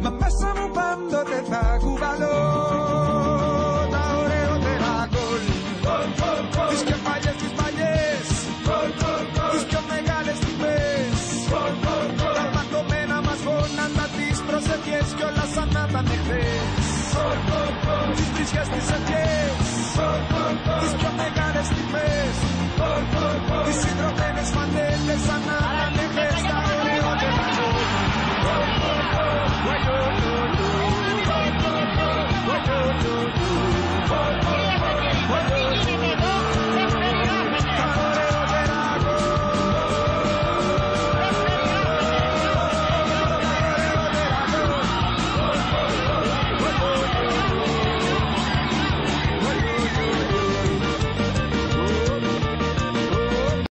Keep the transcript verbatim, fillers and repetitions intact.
Μα μέσα μου πάντοτε θα κουβαλώ τα ωραίο τερά γκολ. Τις πιο παλιές, τις παλιές, τις πιο μεγάλες στιγμές, τα ματωμένα μας γόνατα, τις προσευχές κι όλα σαν να ήταν χθες. Τις βρισιές, τις ευχές, τις πιο μεγάλες στιγμές, τις συντρωμένες φανέλες σαν να ήταν χθες. Τα ωραιότερα γκολ.